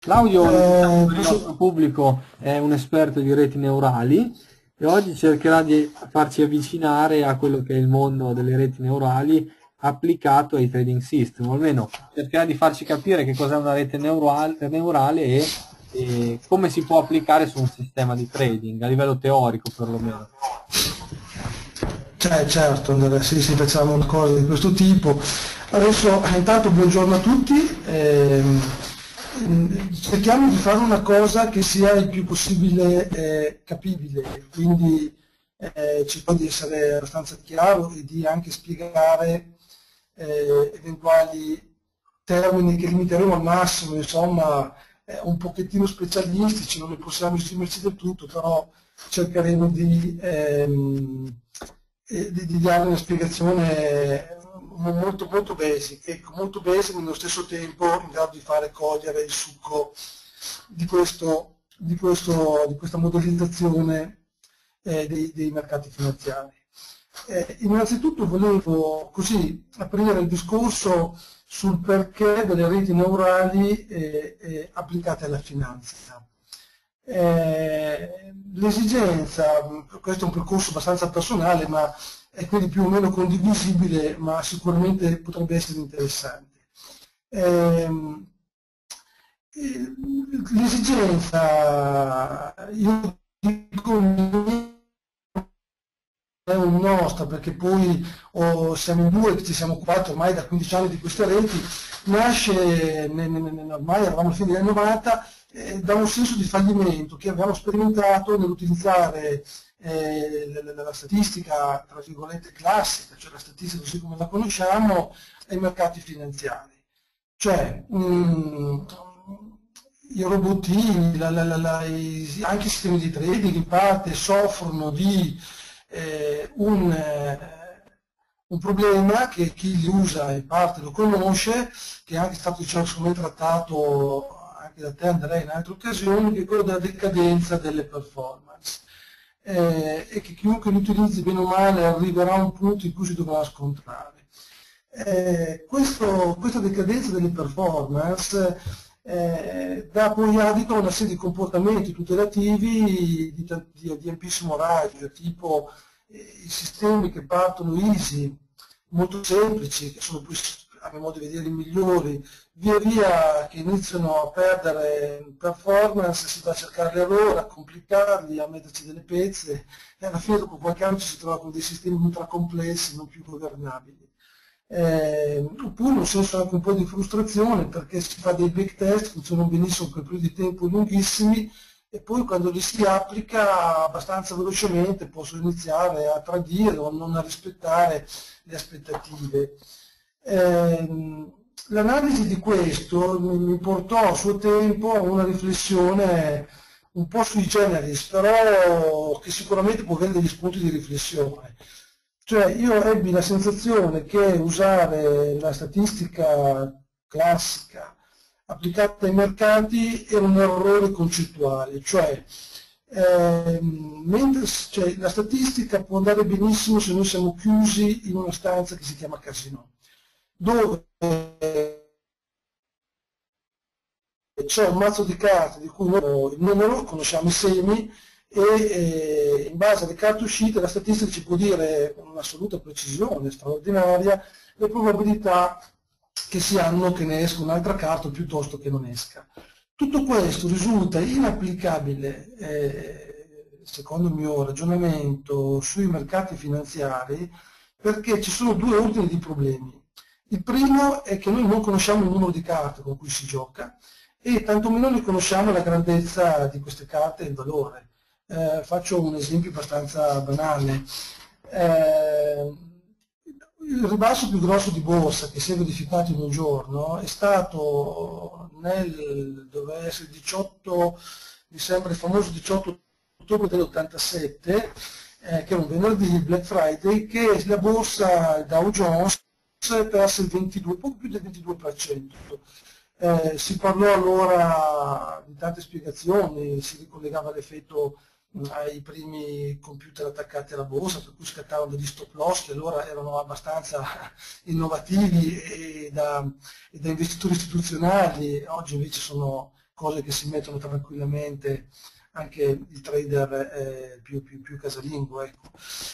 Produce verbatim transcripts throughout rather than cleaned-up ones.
Claudio, diciamo Eh, per il posso- nostro pubblico, è un esperto di reti neurali e oggi cercherà di farci avvicinare a quello che è il mondo delle reti neurali applicato ai trading system, o almeno cercherà di farci capire che cos'è una rete neural- neurale e, e come si può applicare su un sistema di trading, a livello teorico perlomeno. cioè, certo, Andrea, sì, sì, facciamo una cosa di questo tipo. Adesso, eh, intanto, buongiorno a tutti. ehm, mm, cerchiamo di fare una cosa che sia il più possibile eh, capibile, quindi eh, cerco di essere abbastanza chiaro e di anche spiegare eh, eventuali termini che limiteremo al massimo, insomma, eh, un pochettino specialistici, non ne possiamo esprimerci del tutto, però cercheremo di, ehm, eh, di, di dare una spiegazione molto, molto basic, ecco, molto basic ma nello stesso tempo in grado di fare cogliere il succo di, questo, di, questo, di questa modellizzazione eh, dei, dei mercati finanziari. Eh, innanzitutto volevo così aprire il discorso sul perché delle reti neurali eh, eh, applicate alla finanza. Eh, l'esigenza, questo è un percorso abbastanza personale, ma è quindi più o meno condivisibile, ma sicuramente potrebbe essere interessante. Eh, L'esigenza, io dico, è un nostro, perché poi oh, siamo in due che ci siamo occupati ormai da quindici anni di queste reti, nasce, ne- ne- ne- ormai eravamo alla fine degli anni novanta, eh, da un senso di fallimento che abbiamo sperimentato nell'utilizzare eh, la, la- la statistica, tra virgolette, classica, cioè la statistica così come la conosciamo, ai mercati finanziari. Cioè, mm, i robottini, la- la- la- la- i- anche i sistemi di trading in parte soffrono di eh, un, eh, un problema che chi li usa in parte lo conosce, che è anche stato diciamo, secondo me, trattato anche da te Andrea in altre occasioni, che è quello della decadenza delle performance. Eh, e che chiunque li utilizzi bene o male arriverà a un punto in cui si dovrà scontrare. Eh, questo- questa decadenza delle performance eh, dà poi adito a una serie di comportamenti tutelativi di, ta- di- di ampissimo raggio, tipo eh, i sistemi che partono easy, molto semplici, che sono poi, a mio modo di vedere, i migliori, via via che iniziano a perdere performance, si va a cercare l'errore, a complicarli, a metterci delle pezze e alla fine dopo qualche anno ci si trova con dei sistemi ultra complessi, non più governabili. Eh, oppure un senso anche un po' di frustrazione perché si fa dei back test, funzionano benissimo per periodi di tempo lunghissimi e poi quando li si applica abbastanza velocemente possono iniziare a tradire o non a rispettare le aspettative. Eh, L'analisi di questo mi mi portò a suo tempo a una riflessione un po' sui generis, però che sicuramente può avere degli spunti di riflessione. Cioè io ebbi la sensazione che usare la statistica classica applicata ai mercati era un errore concettuale, cioè, ehm, mentre cioè, la statistica può andare benissimo se noi siamo chiusi in una stanza che si chiama casino, dove c'è un mazzo di carte di cui noi il numero, conosciamo i semi e eh, in base alle carte uscite la statistica ci può dire con un'assoluta precisione straordinaria le probabilità che si hanno che ne esca un'altra carta piuttosto che non esca. Tutto questo risulta inapplicabile, eh, secondo il mio ragionamento, sui mercati finanziari perché ci sono due ordini di problemi. Il primo è che noi non conosciamo il numero di carte con cui si gioca e tantomeno ne conosciamo la grandezza di queste carte e il valore. Eh, faccio un esempio abbastanza banale. Eh, il ribasso più grosso di borsa che si è verificato in un giorno è stato nel, doveva essere diciotto, mi sembra il famoso diciotto ottobre dell'ottantasette, eh, che era un venerdì, il Black Friday, che la borsa Dow Jones perse il ventidue, poco più del ventidue per cento. Eh, si parlò allora di tante spiegazioni, si ricollegava l'effetto ai primi computer attaccati alla borsa, per cui scattavano degli stop loss che allora erano abbastanza innovativi e da, e da investitori istituzionali, oggi invece sono cose che si mettono tranquillamente anche il trader eh, più, più, più casalingo. Ecco.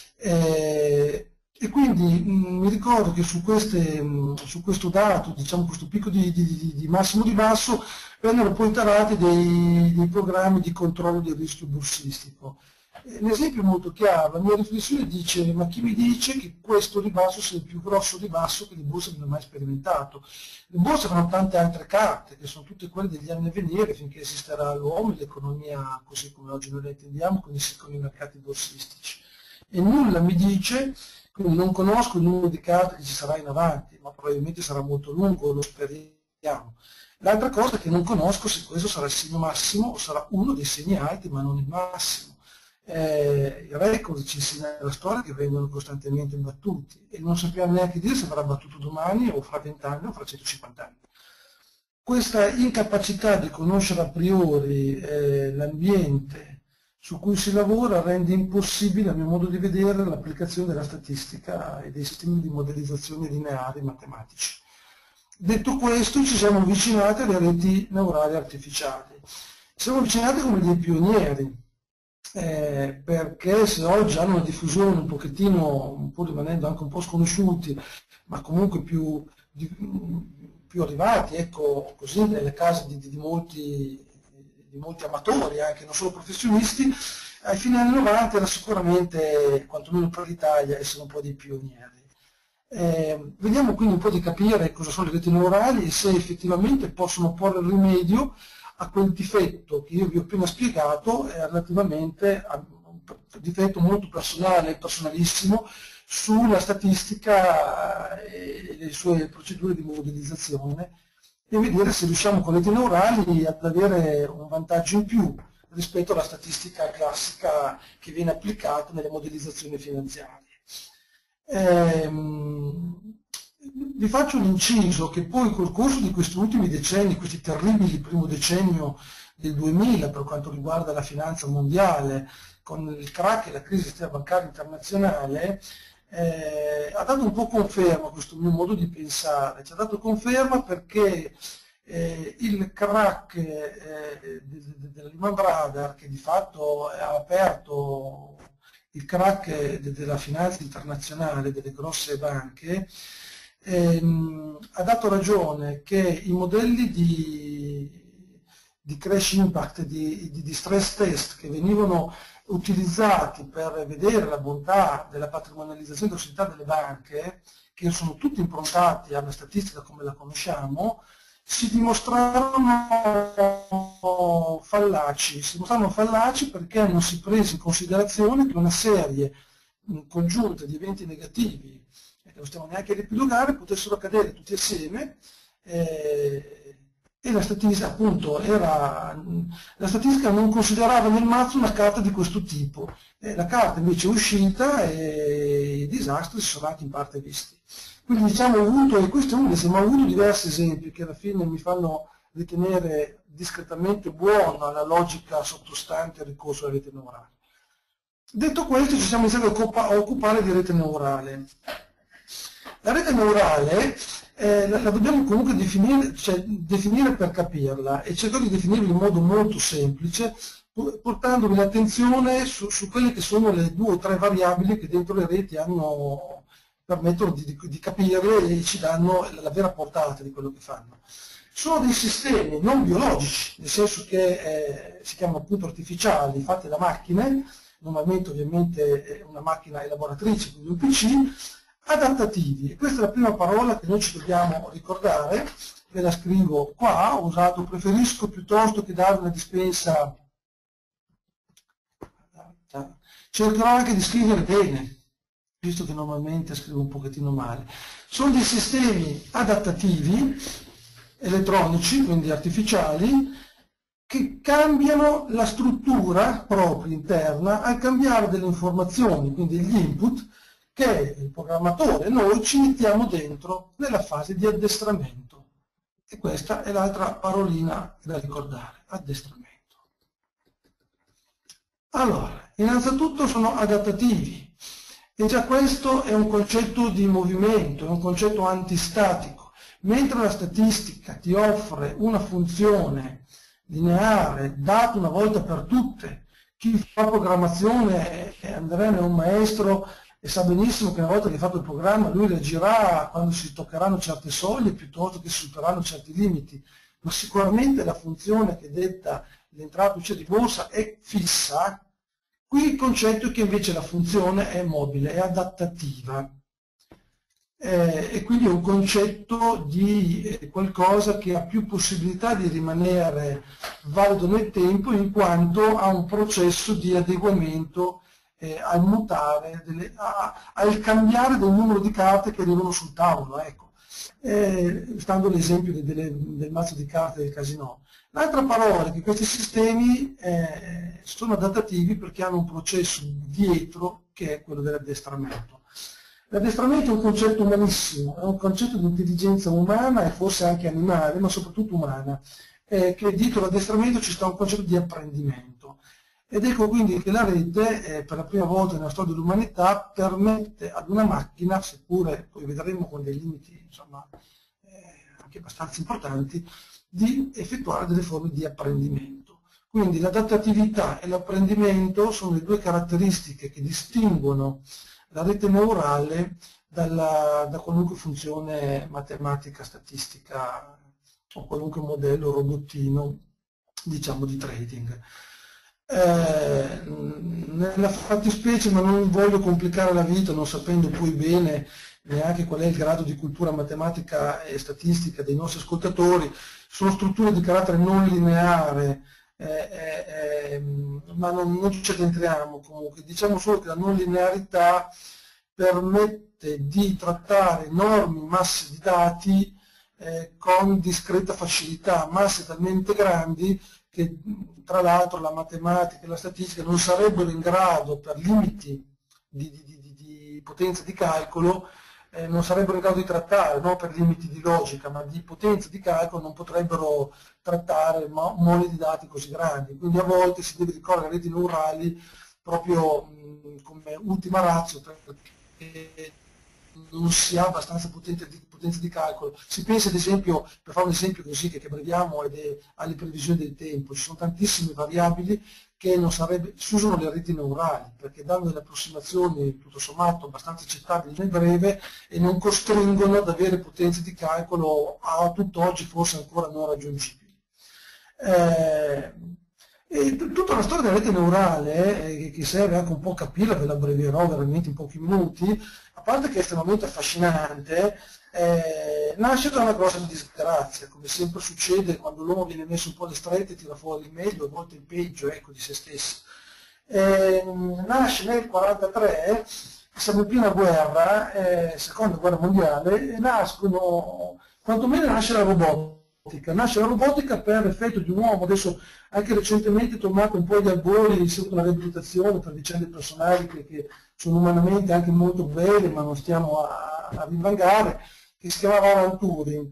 Eh, e quindi mh, mi ricordo che su, queste, mh, su questo dato, diciamo questo picco di, di, di massimo di basso, vennero poi tarati dei, dei programmi di controllo del rischio borsistico. L'esempio è molto chiaro, la mia riflessione dice: ma chi mi dice che questo ribasso sia il più grosso ribasso che le borse abbiano mai sperimentato? Le borse avranno tante altre carte, che sono tutte quelle degli anni a venire, finché esisterà l'uomo e l'economia così come oggi noi la intendiamo, con i, con i mercati borsistici. E nulla mi dice, quindi non conosco il numero di carte che ci sarà in avanti, ma probabilmente sarà molto lungo, lo speriamo. L'altra cosa è che non conosco se questo sarà il segno massimo o sarà uno dei segni alti, ma non il massimo. Eh, I record ci insegna la storia che vengono costantemente battuti e non sappiamo neanche dire se verrà battuto domani o fra vent'anni o fra centocinquanta anni. Questa incapacità di conoscere a priori eh, l'ambiente su cui si lavora rende impossibile, a mio modo di vedere, l'applicazione della statistica e dei sistemi di modellizzazione lineari matematici. Detto questo, ci siamo avvicinati alle reti neurali artificiali. Ci siamo avvicinati come dei pionieri. Eh, perché se oggi hanno una diffusione un pochettino, un po' rimanendo anche un po' sconosciuti, ma comunque più, di, più arrivati, ecco, così nelle case di, di, molti, di molti amatori, anche non solo professionisti, ai fine anni novanta era sicuramente, quantomeno per l'Italia, essere un po' dei pionieri. Eh, vediamo quindi un po' di capire cosa sono le reti neurali e se effettivamente possono porre rimedio a quel difetto che io vi ho appena spiegato eh, relativamente a un difetto molto personale, personalissimo, sulla statistica e le sue procedure di modellizzazione, e vedere se riusciamo con le reti neurali ad avere un vantaggio in più rispetto alla statistica classica che viene applicata nelle modellizzazioni finanziarie. Ehm, Vi faccio l'inciso che poi col corso di questi ultimi decenni, questi terribili primo decennio del duemila per quanto riguarda la finanza mondiale, con il crack e la crisi bancaria internazionale, eh, ha dato un po' conferma a questo mio modo di pensare, ci ha dato conferma perché eh, il crack eh, della Lehman Brothers, che di fatto ha aperto il crack della finanza internazionale, delle grosse banche, Ehm, ha dato ragione che i modelli di, di crash impact, di, di, di stress test che venivano utilizzati per vedere la bontà della patrimonializzazione della società delle banche, che sono tutti improntati alla statistica come la conosciamo, si dimostrarono fallaci, si dimostrarono fallaci perché non si prese in considerazione che una serie congiunta di eventi negativi che non stiamo neanche a riepilogare, potessero accadere tutti assieme eh, e la statistica appunto era, la statistica non considerava nel mazzo una carta di questo tipo, eh, la carta invece è uscita e i disastri si sono anche in parte visti. Quindi diciamo ho avuto, e questo è uno, ma ho avuto diversi esempi che alla fine mi fanno ritenere discretamente buona la logica sottostante al ricorso alla rete neurale. Detto questo, ci siamo iniziati a occupare di rete neurale. La rete neurale eh, la, la dobbiamo comunque definire, cioè, definire per capirla, e cerco di definirla in modo molto semplice, portandovi l'attenzione su, su quelle che sono le due o tre variabili che dentro le reti hanno, permettono di, di, di capire e ci danno la, la vera portata di quello che fanno. Sono dei sistemi non biologici, nel senso che eh, si chiamano appunto artificiali, fatti da macchine, normalmente ovviamente una macchina elaboratrice, quindi un P C, adattativi. E questa è la prima parola che noi ci dobbiamo ricordare, ve la scrivo qua, ho usato, preferisco piuttosto che dare una dispensa, cercherò anche di scrivere bene, visto che normalmente scrivo un pochettino male. Sono dei sistemi adattativi, elettronici, quindi artificiali, che cambiano la struttura propria interna al cambiare delle informazioni, quindi gli input, che il programmatore e noi ci mettiamo dentro nella fase di addestramento. E questa è l'altra parolina da ricordare, addestramento. Allora, innanzitutto sono adattativi, e già questo è un concetto di movimento, è un concetto antistatico. Mentre la statistica ti offre una funzione lineare, dato una volta per tutte. Chi fa programmazione, Andrea è un maestro e sa benissimo che una volta che hai fatto il programma lui reagirà quando si toccheranno certe soglie piuttosto che si supereranno certi limiti, ma sicuramente la funzione che detta l'entrata uscita di borsa è fissa. Qui il concetto è che invece la funzione è mobile, è adattativa. Eh, e quindi è un concetto di eh, qualcosa che ha più possibilità di rimanere valido nel tempo in quanto ha un processo di adeguamento eh, al mutare, delle, a, al cambiare del numero di carte che arrivano sul tavolo, ecco. Eh, stando all'esempio de, de, del mazzo di carte del casino. L'altra parola è che questi sistemi eh, sono adattativi perché hanno un processo dietro che è quello dell'addestramento. L'addestramento è un concetto umanissimo, è un concetto di intelligenza umana e forse anche animale, ma soprattutto umana, eh, che dietro l'addestramento ci sta un concetto di apprendimento. Ed ecco quindi che la rete, eh, per la prima volta nella storia dell'umanità, permette ad una macchina, seppure poi vedremo con dei limiti insomma, eh, anche abbastanza importanti, di effettuare delle forme di apprendimento. Quindi l'adattatività e l'apprendimento sono le due caratteristiche che distinguono la rete neurale dalla, da qualunque funzione matematica, statistica o qualunque modello robottino, diciamo, di trading. Eh, nella fattispecie, ma non voglio complicare la vita non sapendo poi bene neanche qual è il grado di cultura matematica e statistica dei nostri ascoltatori, sono strutture di carattere non lineare, eh, eh, ma non, non ci addentriamo comunque, diciamo solo che la non linearità permette di trattare enormi masse di dati eh, con discreta facilità, masse talmente grandi che tra l'altro la matematica e la statistica non sarebbero in grado, per limiti di, di, di, di potenza di calcolo, eh, non sarebbero in grado di trattare, non per limiti di logica, ma di potenza di calcolo non potrebbero trattare mole di dati così grandi. Quindi a volte si deve ricorrere a reti neurali proprio mh, come ultima ratio, perché non si ha abbastanza potenza di, potenza di calcolo. Si pensa ad esempio, per fare un esempio così che, che abbreviamo, ed è alle previsioni del tempo, ci sono tantissime variabili che non sarebbe, si usano le reti neurali perché danno delle approssimazioni tutto sommato abbastanza accettabili nel breve e non costringono ad avere potenze di calcolo a tutt'oggi forse ancora non raggiungibili. Eh, E tutta la storia della rete neurale, eh, che serve anche un po' a capirla, ve la abbrevierò veramente in pochi minuti, a parte che è estremamente affascinante, eh, nasce da una grossa disgrazia, come sempre succede quando l'uomo viene messo un po' alle strette, tira fuori il meglio, a volte il peggio, ecco, di se stesso. Eh, nasce nel millenovecentoquarantatré, siamo in piena guerra, eh, seconda guerra mondiale, e nascono, quantomeno nasce la robotica. Nasce la robotica per effetto di un uomo, adesso anche recentemente è tornato un po' agli albori in seguito alla riabilitazione per vicende personali che, che sono umanamente anche molto belle, ma non stiamo a, a divagare, che si chiamava Alan Turing.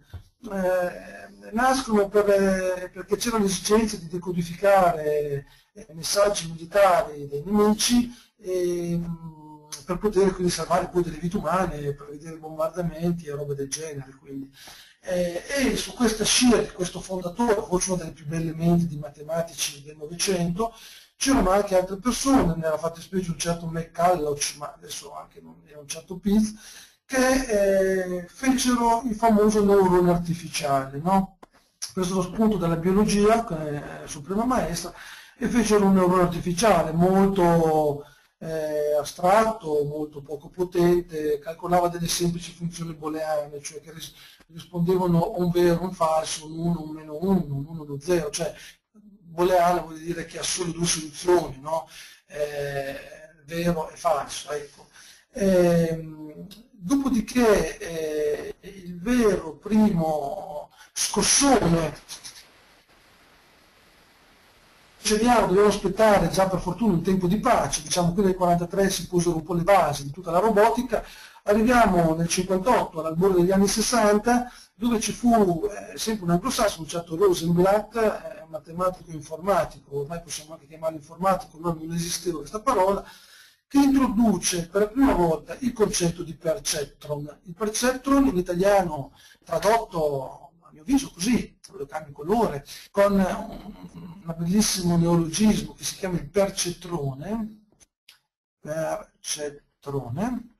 Eh, nascono per, perché c'era l'esigenza di decodificare eh, messaggi militari dei nemici e, per poter quindi salvare poi delle vite umane, per vedere bombardamenti e robe del genere. Quindi. Eh, e su questa scia di questo fondatore, forse una delle più belle menti di matematici del Novecento, c'erano anche altre persone, nella fattispecie un certo McCulloch, ma adesso anche non è un certo Piz, che eh, fecero il famoso neurone artificiale, no? Presero spunto dalla biologia, che è sua prima maestra, e fecero un neurone artificiale molto eh, astratto, molto poco potente, calcolava delle semplici funzioni booleane, cioè che rispondevano a un vero, un falso, un uno, un meno uno, un uno, uno, zero, cioè booleana vuol dire che ha solo due soluzioni, no? eh, vero e falso. Ecco. Eh, dopodiché eh, il vero primo scossone procediamo, dobbiamo aspettare già per fortuna un tempo di pace, diciamo che nel millenovecentoquarantatré si posero un po' le basi di tutta la robotica, arriviamo nel cinquantotto, all'albore degli anni sessanta, dove ci fu eh, sempre un anglosassone, un certo Rosenblatt, eh, un matematico informatico, ormai possiamo anche chiamarlo informatico, ma non esisteva questa parola, che introduce per la prima volta il concetto di perceptron. Il perceptron in italiano tradotto a mio avviso così, lo cambio colore, con un, un bellissimo neologismo che si chiama il percettrone, percettrone,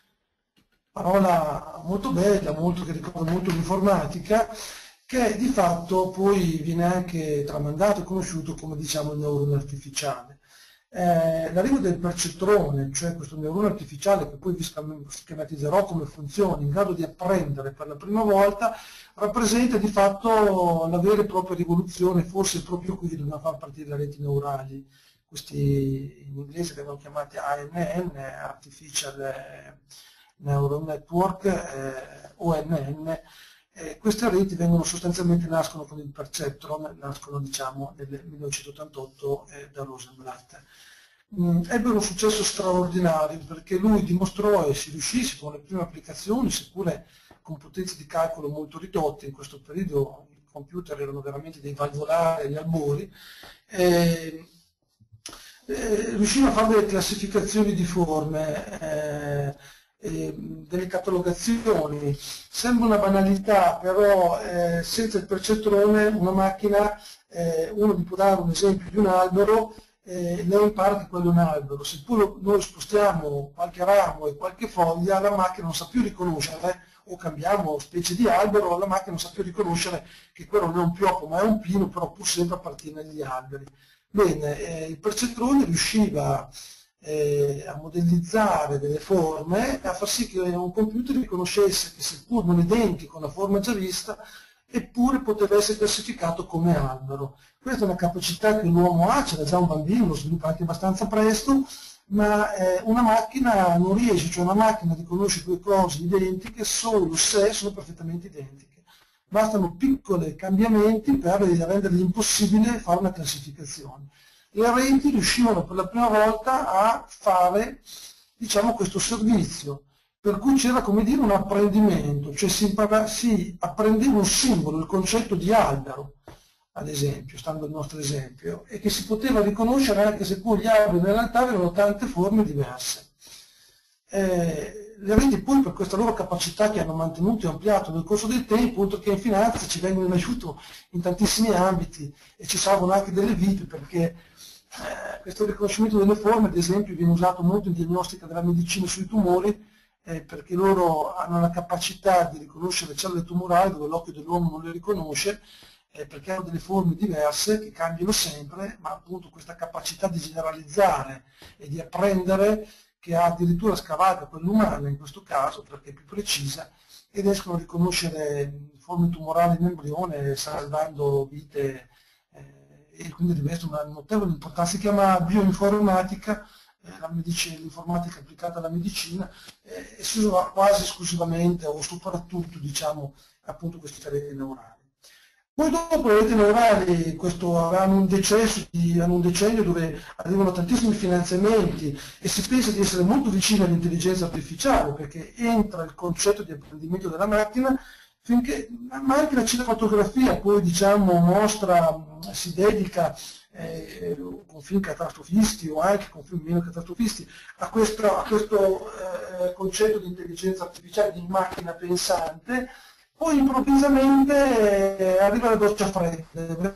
parola molto bella, molto, che ricorda molto l'informatica, che di fatto poi viene anche tramandato e conosciuto come, diciamo, il neurone artificiale. Eh, l'arrivo del percettrone, cioè questo neurone artificiale che poi vi schematizzerò come funzione, in grado di apprendere per la prima volta, rappresenta di fatto la vera e propria rivoluzione, forse proprio qui dobbiamo far partire le reti neurali, questi in inglese vengono chiamati A N N, Artificial Neural Network, eh, O N N. Eh, queste reti vengono sostanzialmente, nascono con il perceptron, nascono diciamo nel millenovecentottantotto eh, da Rosenblatt. Mm, ebbero un successo straordinario perché lui dimostrò e si riuscì con le prime applicazioni, seppure con potenze di calcolo molto ridotte. In questo periodo i computer erano veramente dei valvolari agli albori, eh, eh, riusciva a fare delle classificazioni di forme, eh, eh, delle catalogazioni. Sembra una banalità, però eh, senza il percettrone una macchina, eh, uno vi può dare un esempio di un albero, eh, lei impara che quello è un albero. Seppure noi spostiamo qualche ramo e qualche foglia, la macchina non sa più riconoscere, o cambiamo specie di albero, la macchina non sa più riconoscere che quello non è un pioppo ma è un pino, però pur sempre appartiene agli alberi. Bene, eh, il percettrone riusciva eh, a modellizzare delle forme e a far sì che un computer riconoscesse che, seppur non identico a una forma già vista, eppure poteva essere classificato come albero. Questa è una capacità che l'uomo ha, c'era già un bambino, lo sviluppa anche abbastanza presto, ma eh, una macchina non riesce, cioè una macchina riconosce due cose identiche solo se sono perfettamente identiche. Bastano piccoli cambiamenti per rendergli impossibile fare una classificazione. Le reti riuscivano per la prima volta a fare, diciamo, questo servizio, per cui c'era, come dire, un apprendimento, cioè si, impara, si apprendeva un simbolo, il concetto di albero, ad esempio, stando al nostro esempio, e che si poteva riconoscere anche se poi gli alberi in realtà avevano tante forme diverse. Eh, le reti poi, per questa loro capacità che hanno mantenuto e ampliato nel corso del tempo, oltre che in finanza, ci vengono in aiuto in tantissimi ambiti e ci salvano anche delle vite, perché eh, questo riconoscimento delle forme, ad esempio, viene usato molto in diagnostica della medicina sui tumori, eh, perché loro hanno la capacità di riconoscere le cellule tumorali dove l'occhio dell'uomo non le riconosce, eh, perché hanno delle forme diverse che cambiano sempre, ma appunto questa capacità di generalizzare e di apprendere, che ha addirittura scavato quella umana in questo caso, perché è più precisa, e riescono a riconoscere forme tumorali in embrione salvando vite, eh, e quindi riveste una notevole importanza. Si chiama bioinformatica, eh, l'informatica applicata alla medicina, eh, e si usa quasi esclusivamente o soprattutto, diciamo, appunto queste reti neurali. Poi dopo le reti neurali questo, hanno, un decesso di, hanno un decennio dove arrivano tantissimi finanziamenti e si pensa di essere molto vicini all'intelligenza artificiale, perché entra il concetto di apprendimento della macchina, finché, ma anche la cinematografia poi, diciamo, mostra, si dedica eh, con film catastrofisti o anche con film meno catastrofisti a questo, a questo eh, concetto di intelligenza artificiale, di macchina pensante. Poi improvvisamente eh, arriva la doccia fredda. Negli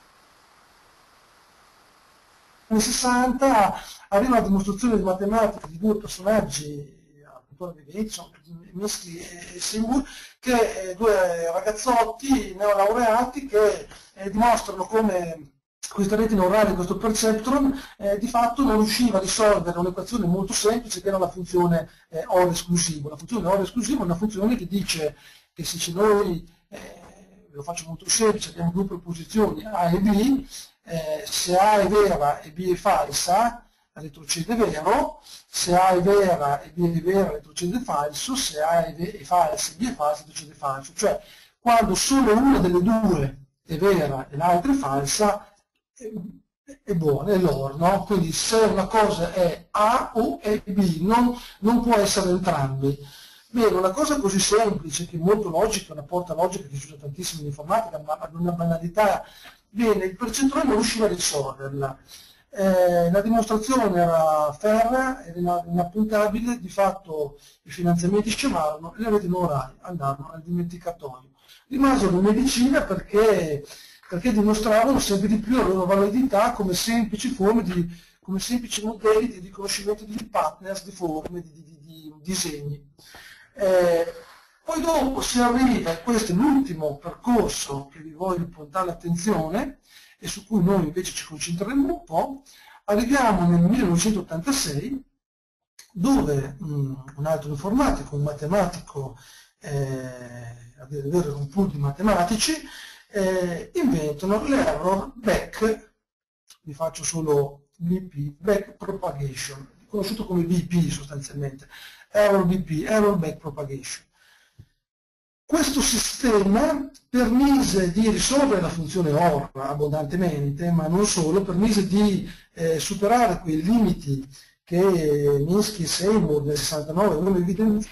anni sessanta arriva la dimostrazione di matematica di due personaggi, Antonio Vivetti, sono Minsky e Seymour, che eh, due ragazzotti neolaureati che eh, dimostrano come questa rete neurale, questo perceptron, eh, di fatto non riusciva a risolvere un'equazione molto semplice che era la funzione eh, OR esclusivo. La funzione OR esclusivo è una funzione che dice che se noi, eh, lo faccio molto semplice, abbiamo due proposizioni A e B, eh, se A è vera e B è falsa, retrocede vero, se A è vera e B è vera, retrocede falso, se A è, è falsa e B è falsa, retrocede falso. Cioè, quando solo una delle due è vera e l'altra è falsa, è, è buona, è l'or, no? Quindi se una cosa è A o è B, non, non può essere entrambi. Bene, una cosa così semplice, che è molto logica, una porta logica che si usa tantissimo in informatica, ma ad una banalità, bene, il percettrone non riusciva a risolverla. Eh, la dimostrazione era ferrea, era inappuntabile, di fatto i finanziamenti scemarono e le reti neurali andarono al dimenticatoio. Rimasero in medicina perché, perché dimostravano sempre di più la loro validità come semplici forme di, come semplici modelli di riconoscimento di partners, di forme, di, di, di, di disegni. Eh, poi dopo si arriva, e questo è l'ultimo percorso che vi voglio puntare l'attenzione e su cui noi invece ci concentreremo un po', arriviamo nel millenovecentottantasei dove um, un altro informatico, un matematico, eh, a dire il vero era un pool di matematici, eh, inventano l'error back, vi faccio solo B P, back propagation, conosciuto come B P sostanzialmente, error B P, error back propagation. Questo sistema permise di risolvere la funzione O R abbondantemente, ma non solo, permise di eh, superare quei limiti che Minsky e Seymour nel sessantanove avevano evidenziato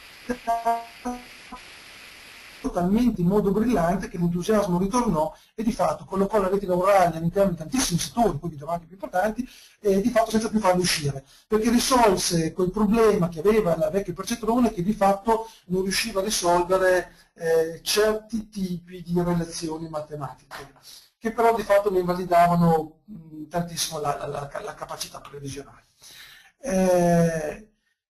talmente in modo brillante che l'entusiasmo ritornò e di fatto collocò la rete neurale all'interno di tantissimi settori, poi vi dirò anche più importanti, e di fatto senza più farli uscire, perché risolse quel problema che aveva la vecchia percetrone che di fatto non riusciva a risolvere eh, certi tipi di relazioni matematiche, che però di fatto ne invalidavano mh, tantissimo la, la, la, la capacità previsionale. Eh,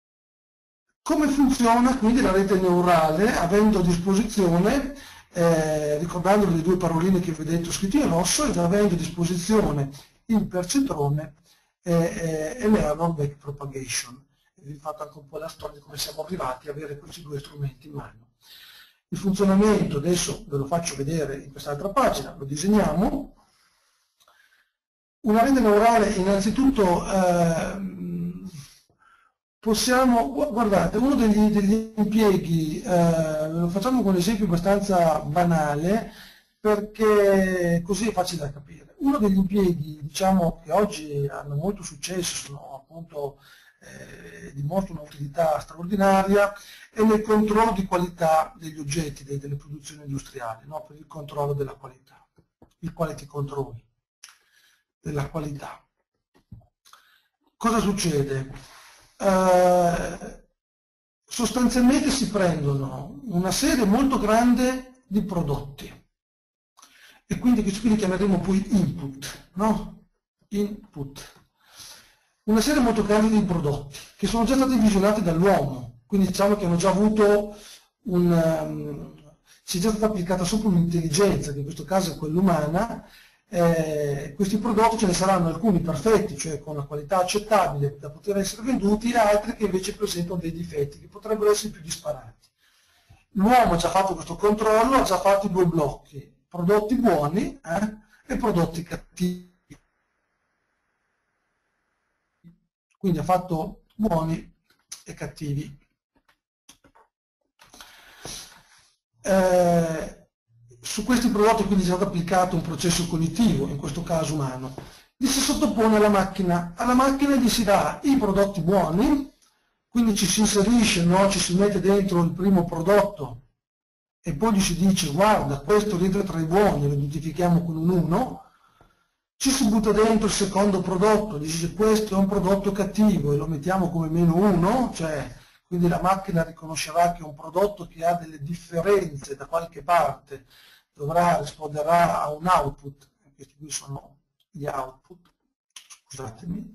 come funziona quindi la rete neurale avendo a disposizione, eh, ricordandovi le due paroline che vi ho detto scritte in rosso, ed avendo a disposizione il percetrone eh, e l'error back propagation. E vi ho fatto anche un po' la storia di come siamo arrivati a avere questi due strumenti in mano. Il funzionamento adesso ve lo faccio vedere in quest'altra pagina, lo disegniamo. Una rete neurale innanzitutto eh, possiamo, guardate, uno degli, degli impieghi, eh, lo facciamo con un esempio abbastanza banale perché così è facile da capire. Uno degli impieghi, diciamo, che oggi hanno molto successo, sono appunto, eh, dimostrano un'utilità straordinaria, è nel controllo di qualità degli oggetti, delle, delle produzioni industriali, no? Per il controllo della qualità, il quality control della qualità. Cosa succede? Eh, sostanzialmente si prendono una serie molto grande di prodotti e quindi questi li chiameremo poi input, no? Input. Una serie molto grande di prodotti che sono già stati visionati dall'uomo, quindi diciamo che hanno già avuto un... Um, si è già stata applicata sopra un'intelligenza, che in questo caso è quella umana. Eh, questi prodotti ce ne saranno alcuni perfetti, cioè con una qualità accettabile da poter essere venduti, e altri che invece presentano dei difetti che potrebbero essere più disparati. L'uomo ha già fatto questo controllo, ha già fatto i due blocchi, prodotti buoni eh, e prodotti cattivi. Quindi ha fatto buoni e cattivi. Eh, Su questi prodotti quindi è stato applicato un processo cognitivo, in questo caso umano, li si sottopone alla macchina, alla macchina gli si dà i prodotti buoni, quindi ci si inserisce, no? Ci si mette dentro il primo prodotto e poi gli si dice guarda questo rientra tra i buoni, lo identifichiamo con un uno, ci si butta dentro il secondo prodotto, gli si dice questo è un prodotto cattivo e lo mettiamo come meno uno, cioè quindi la macchina riconoscerà che è un prodotto che ha delle differenze da qualche parte, dovrà risponderà a un output, questi qui sono gli output, scusatemi,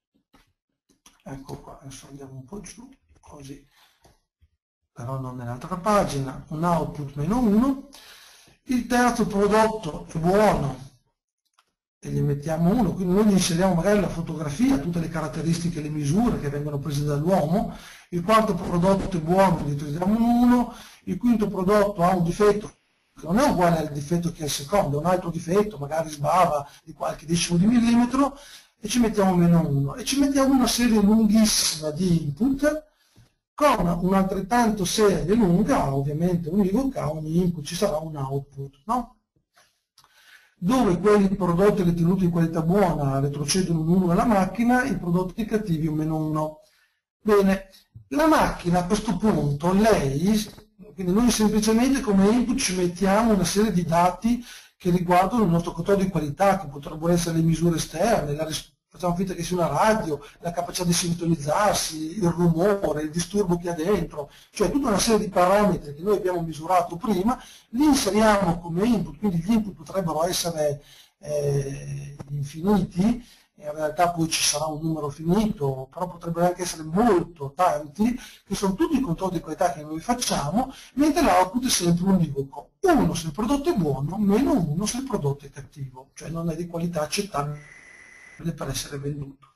ecco qua, adesso andiamo un po' giù, così, però non nell'altra pagina, un output meno uno, il terzo prodotto è buono e gli mettiamo uno, quindi noi gli inseriamo magari la fotografia, tutte le caratteristiche, le misure che vengono prese dall'uomo, il quarto prodotto è buono, gli togliamo un uno, il quinto prodotto ha un difetto che non è uguale al difetto che è il secondo, è un altro difetto, magari sbava di qualche decimo di millimetro, e ci mettiamo meno uno. E ci mettiamo una serie lunghissima di input, con un'altrettanto serie lunga, ovviamente univoca, a ogni input ci sarà un output, no? Dove quelli prodotti ritenuti di qualità buona retrocedono un uno alla macchina, i prodotti cattivi un meno uno. Bene, la macchina a questo punto, lei... Quindi noi semplicemente come input ci mettiamo una serie di dati che riguardano il nostro controllo di qualità, che potrebbero essere le misure esterne, la facciamo finta che sia una radio, la capacità di sintonizzarsi, il rumore, il disturbo che ha dentro, cioè tutta una serie di parametri che noi abbiamo misurato prima, li inseriamo come input, quindi gli input potrebbero essere eh, infiniti, in realtà poi ci sarà un numero finito, però potrebbero anche essere molto tanti, che sono tutti i controlli di qualità che noi facciamo, mentre l'output è sempre univoco. Uno se il prodotto è buono, meno uno se il prodotto è cattivo, cioè non è di qualità accettabile per essere venduto.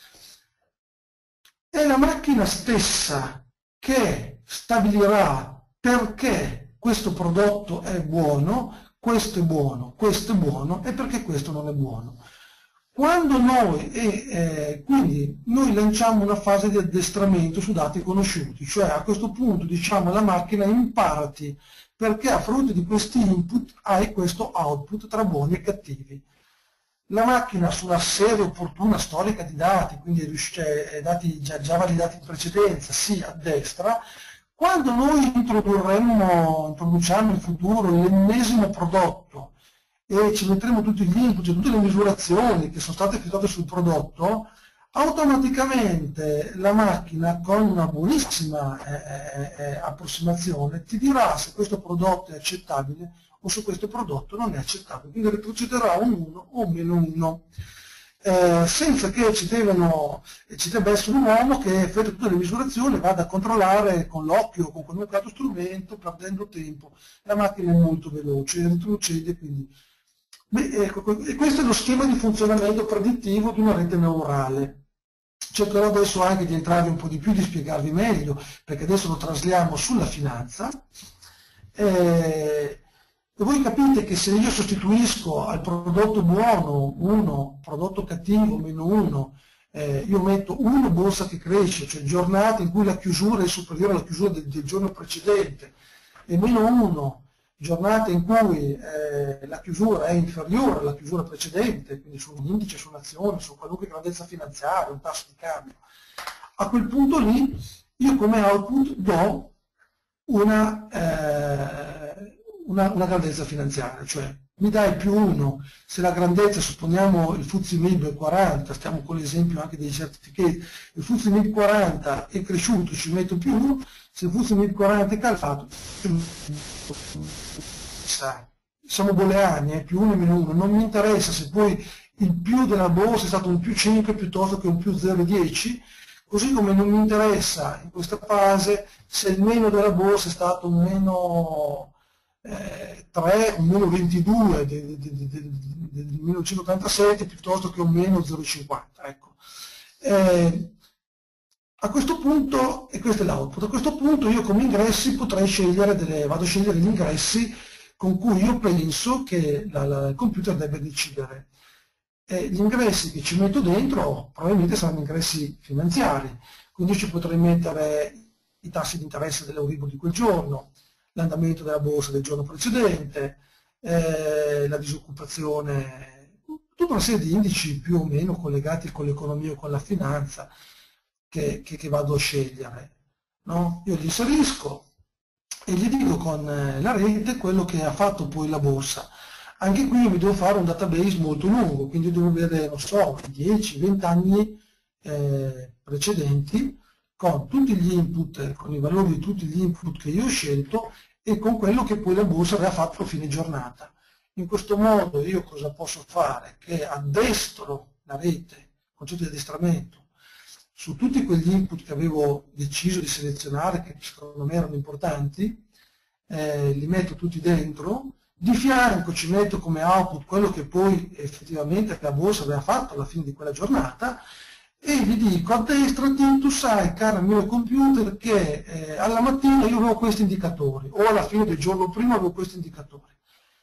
È la macchina stessa che stabilirà perché questo prodotto è buono, questo è buono, questo è buono e perché questo non è buono. Quando noi, e, eh, quindi noi lanciamo una fase di addestramento su dati conosciuti, cioè a questo punto diciamo alla macchina imparati perché a fronte di questi input hai questo output tra buoni e cattivi. La macchina su una serie opportuna storica di dati, quindi cioè, dati già, già validati in precedenza, si addestra. Quando noi introdurremo, introduciamo in futuro l'ennesimo prodotto e ci metteremo tutti gli input, cioè tutte le misurazioni che sono state effettuate sul prodotto, automaticamente la macchina con una buonissima eh, eh, approssimazione ti dirà se questo prodotto è accettabile o se questo prodotto non è accettabile, quindi retrocederà un uno o un meno uno, eh, senza che ci, devono, ci debba essere un uomo che effettua tutte le misurazioni e vada a controllare con l'occhio o con qualunque altro strumento perdendo tempo. La macchina è molto veloce, retrocede, quindi Beh, ecco, e questo è lo schema di funzionamento predittivo di una rete neurale. Cercherò adesso anche di entrare un po' di più, di spiegarvi meglio, perché adesso lo trasliamo sulla finanza. Eh, e voi capite che se io sostituisco al prodotto buono uno, prodotto cattivo meno uno, eh, io metto uno borsa che cresce, cioè giornate in cui la chiusura è superiore alla chiusura del, del giorno precedente, e meno uno, giornate in cui eh, la chiusura è inferiore alla chiusura precedente, quindi su un indice, su un'azione, su qualunque grandezza finanziaria, un tasso di cambio. A quel punto lì io come output do una, eh, una, una grandezza finanziaria, cioè mi dai più uno se la grandezza, supponiamo il F T S E M I B quaranta, stiamo con l'esempio anche dei certificati, il F T S E M I B quaranta è cresciuto, ci metto più uno, se il F T S E M I B quaranta è calato, siamo booleani, eh, più uno e meno uno, non mi interessa se poi il più della borsa è stato un più cinque piuttosto che un più zero virgola dieci, così come non mi interessa in questa fase se il meno della borsa è stato un meno eh, tre, un meno ventidue del, del, del, del millenovecentottantasette piuttosto che un meno zero virgola cinquanta. Ecco. Eh, a questo punto, e questo è l'output, a questo punto io come ingressi potrei scegliere, delle, vado a scegliere gli ingressi con cui io penso che la, la, il computer debba decidere. E gli ingressi che ci metto dentro probabilmente saranno ingressi finanziari, quindi io ci potrei mettere i tassi di interesse dell'Euribor di quel giorno, l'andamento della borsa del giorno precedente, eh, la disoccupazione, tutta una serie di indici più o meno collegati con l'economia o con la finanza che, che, che vado a scegliere. No? Io li inserisco e gli dico con la rete quello che ha fatto poi la borsa. Anche qui io mi devo fare un database molto lungo, quindi devo avere, non so, dieci venti anni eh, precedenti con tutti gli input, con i valori di tutti gli input che io ho scelto e con quello che poi la borsa aveva fatto a fine giornata. In questo modo io cosa posso fare? Che addestro la rete, concetto di addestramento, su tutti quegli input che avevo deciso di selezionare, che secondo me erano importanti, eh, li metto tutti dentro. Di fianco ci metto come output quello che poi effettivamente la borsa aveva fatto alla fine di quella giornata e gli dico addestrati, tu sai caro mio computer che eh, alla mattina io avevo questi indicatori o alla fine del giorno prima avevo questi indicatori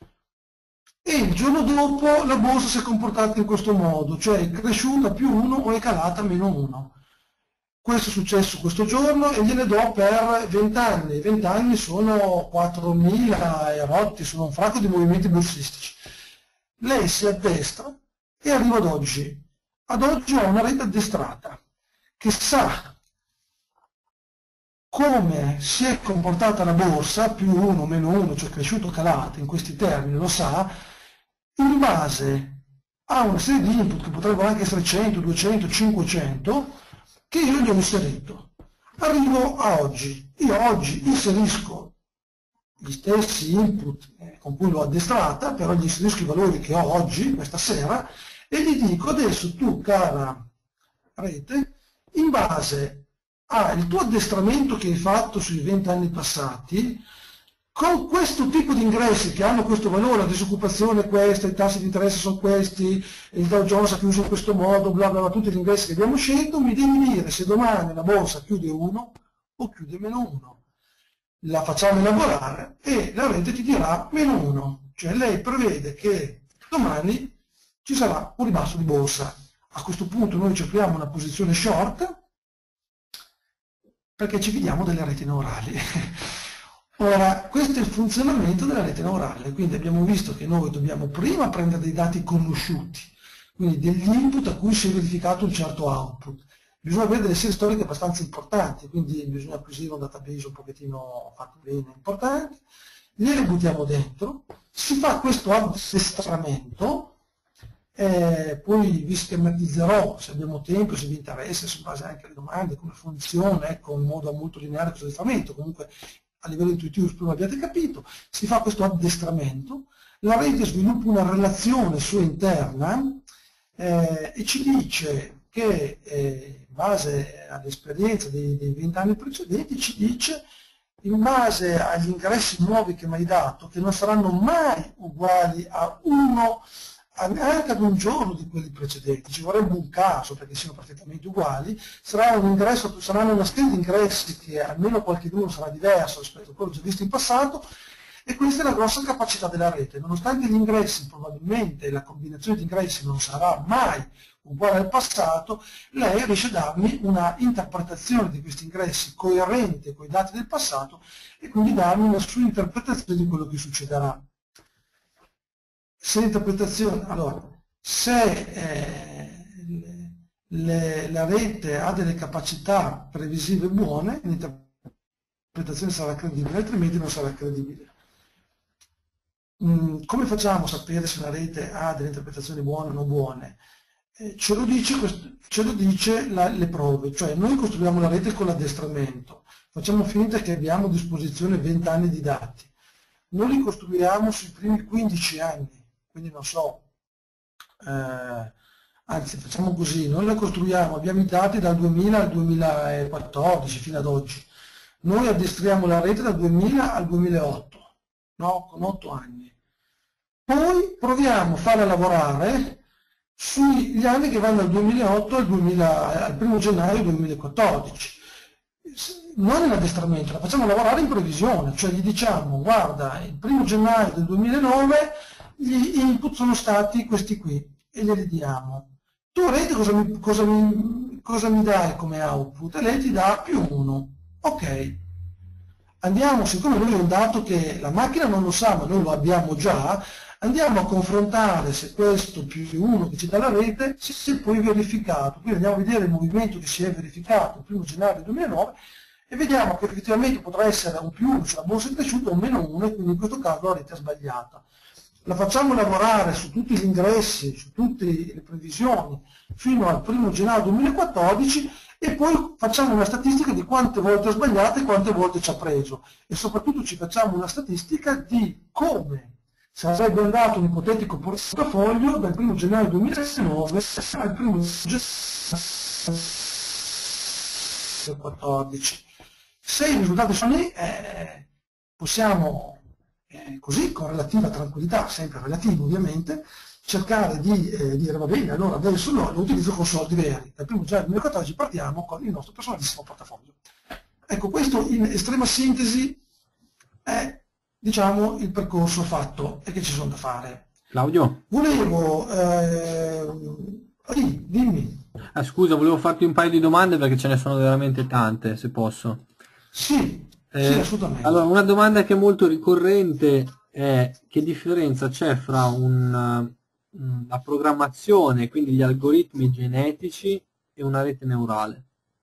e il giorno dopo la borsa si è comportata in questo modo, cioè è cresciuta più uno o è calata meno uno. Questo è successo questo giorno e gliene do per venti anni. venti anni sono quattromila erotti, sono un fracco di movimenti borsistici. Lei si addestra e arriva ad oggi. Ad oggi ho una rete addestrata che sa come si è comportata la borsa, più uno, meno uno, cioè cresciuto o calato, in questi termini, lo sa, in base ha una serie di input che potrebbero anche essere cento, duecento, cinquecento, che io gli ho inserito. Arrivo a oggi. Io oggi inserisco gli stessi input con cui l'ho addestrata, però gli inserisco i valori che ho oggi, questa sera, e gli dico adesso tu, cara rete, in base al tuo addestramento che hai fatto sui venti anni passati, con questo tipo di ingressi che hanno questo valore, la disoccupazione è questa, i tassi di interesse sono questi, il Dow Jones ha chiuso in questo modo, bla bla bla, tutti gli ingressi che abbiamo scelto, mi devi dire se domani la borsa chiude uno o chiude meno uno. La facciamo lavorare e la rete ti dirà meno uno, cioè lei prevede che domani ci sarà un ribasso di borsa. A questo punto noi ci apriamo una posizione short perché ci fidiamo delle reti neurali. Ora, questo è il funzionamento della rete neurale, quindi abbiamo visto che noi dobbiamo prima prendere dei dati conosciuti, quindi degli input a cui si è verificato un certo output. Bisogna avere delle serie storiche abbastanza importanti, quindi bisogna acquisire un database un pochettino fatto bene, importante, le buttiamo dentro, si fa questo addestramento, eh, poi vi schematizzerò se abbiamo tempo, se vi interessa, su base anche alle domande, come funziona, ecco, in modo molto lineare questo addestramento, comunque a livello intuitivo spero abbiate capito, si fa questo addestramento, la rete sviluppa una relazione sua interna eh, e ci dice che eh, in base all'esperienza dei vent'anni precedenti ci dice in base agli ingressi nuovi che mi hai dato che non saranno mai uguali a uno anche ad un giorno di quelli precedenti, ci vorrebbe un caso perché siano perfettamente uguali, sarà un ingresso, saranno una serie di ingressi che almeno qualche uno sarà diverso rispetto a quello già visto in passato, e questa è la grossa capacità della rete. Nonostante gli ingressi, probabilmente la combinazione di ingressi non sarà mai uguale al passato, lei riesce a darmi una interpretazione di questi ingressi coerente con i dati del passato e quindi darmi una sua interpretazione di quello che succederà. Se l'interpretazione, allora, se eh, le, la rete ha delle capacità previsive buone, l'interpretazione sarà credibile, altrimenti non sarà credibile. Mm, come facciamo a sapere se una rete ha delle interpretazioni buone o non buone? Eh, ce lo dice, ce lo dice la, le prove, cioè noi costruiamo la rete con l'addestramento, facciamo finta che abbiamo a disposizione venti anni di dati, noi li costruiamo sui primi quindici anni. Quindi non so, eh, anzi facciamo così, noi la costruiamo, abbiamo i dati dal duemila al duemilaquattordici fino ad oggi, noi addestriamo la rete dal duemila al duemilaotto, no? Con otto anni, poi proviamo a farla lavorare sugli anni che vanno dal duemilaotto al, duemila, al primo gennaio duemilaquattordici, non in addestramento, la facciamo lavorare in previsione, cioè gli diciamo guarda il primo gennaio del duemilanove gli input sono stati questi qui e glieli diamo. Tu rete cosa mi, cosa, mi, cosa mi dai come output? E lei ti dà più uno. Ok. Andiamo, siccome noi è un dato che la macchina non lo sa ma noi lo abbiamo già, andiamo a confrontare se questo più uno che ci dà la rete si è poi verificato. Quindi andiamo a vedere il movimento che si è verificato il primo gennaio duemilanove e vediamo che effettivamente potrà essere un più uno, cioè la borsa è cresciuta, o un meno uno, e quindi in questo caso la rete è sbagliata. La facciamo lavorare su tutti gli ingressi, su tutte le previsioni fino al primo gennaio duemilaquattordici e poi facciamo una statistica di quante volte ha sbagliato e quante volte ci ha preso e soprattutto ci facciamo una statistica di come sarebbe andato un ipotetico portafoglio dal primo gennaio duemilanove al primo gennaio duemilaquattordici. Se i risultati sono lì, eh, possiamo Eh, così con relativa tranquillità, sempre relativo ovviamente, cercare di eh, dire va bene, allora adesso no, lo utilizzo con soldi veri. Dal primo gennaio duemilaquattordici partiamo con il nostro personalissimo portafoglio. Ecco, questo in estrema sintesi è, diciamo, il percorso fatto e che ci sono da fare. Claudio? Volevo... Eh, sì, dimmi. Ah, scusa, volevo farti un paio di domande perché ce ne sono veramente tante, se posso. Sì. Eh, sì, assolutamente. Allora, una domanda che è molto ricorrente è che differenza c'è fra un, una programmazione, quindi gli algoritmi genetici, e una rete neurale?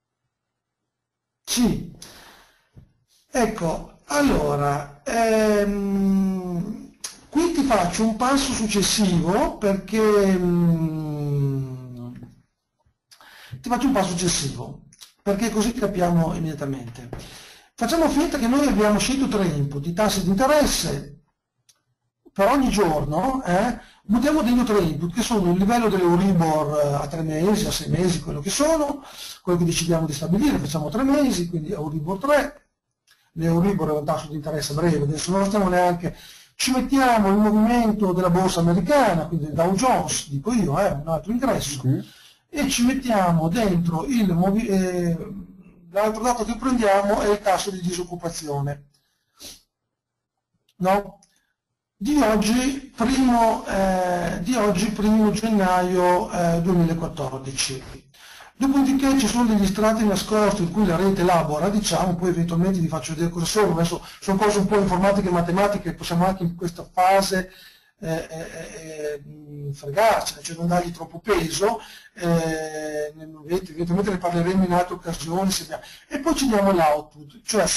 Sì, ecco, allora, ehm, qui ti faccio un passo successivo perché mh, ti faccio un passo successivo perché così capiamo immediatamente. Facciamo finta che noi abbiamo scelto tre input, i tassi di interesse per ogni giorno, eh, buttiamo dentro tre input che sono il livello dell'Euribor a tre mesi, a sei mesi, quello che sono, quello che decidiamo di stabilire, facciamo tre mesi, quindi Euribor tre, l'Euribor è un tasso di interesse breve, adesso non lo stiamo neanche, ci mettiamo il movimento della borsa americana, quindi il Dow Jones, dico io, eh, un altro ingresso, mm-hmm. e ci mettiamo dentro il eh, l'altro dato che prendiamo è il tasso di disoccupazione, no? Di oggi, primo, eh, di oggi, primo gennaio eh, duemilaquattordici. Dopodiché ci sono degli strati nascosti in cui la rete elabora, diciamo, poi eventualmente vi faccio vedere cosa sono, adesso sono cose un po' informatiche e matematiche, possiamo anche in questa fase eh, eh, eh, fregarcene, cioè non dargli troppo peso, eh, eventualmente ne parleremo in altre occasioni, se abbiamo... e poi ci diamo l'output, cioè